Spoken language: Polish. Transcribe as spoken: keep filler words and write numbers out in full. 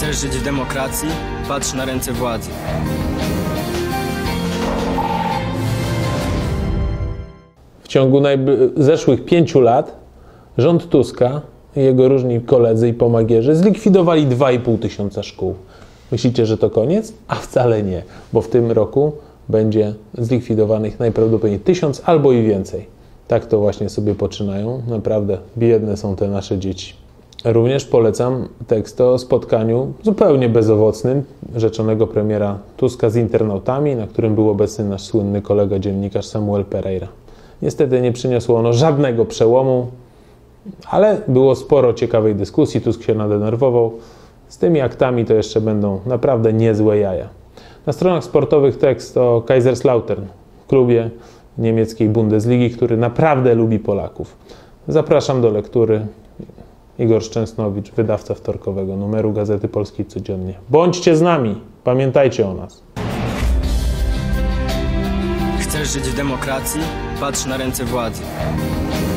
Chcesz żyć w demokracji? Patrz na ręce władzy. W ciągu zeszłych pięciu lat rząd Tuska i jego różni koledzy i pomagierzy zlikwidowali dwa i pół tysiąca szkół. Myślicie, że to koniec? A wcale nie, bo w tym roku będzie zlikwidowanych najprawdopodobniej tysiąc albo i więcej. Tak to właśnie sobie poczynają. Naprawdę biedne są te nasze dzieci. Również polecam tekst o spotkaniu zupełnie bezowocnym rzeczonego premiera Tuska z internautami, na którym był obecny nasz słynny kolega dziennikarz Samuel Pereira. Niestety nie przyniosło ono żadnego przełomu, ale było sporo ciekawej dyskusji. Tusk się nadenerwował. Z tymi aktami to jeszcze będą naprawdę niezłe jaja. Na stronach sportowych tekst o Kaiserslautern, klubie niemieckiej Bundesligi, który naprawdę lubi Polaków. Zapraszam do lektury. Igor Szczęsnowicz, wydawca wtorkowego numeru Gazety Polskiej Codziennie. Bądźcie z nami, pamiętajcie o nas. Chcesz żyć w demokracji? Patrz na ręce władzy.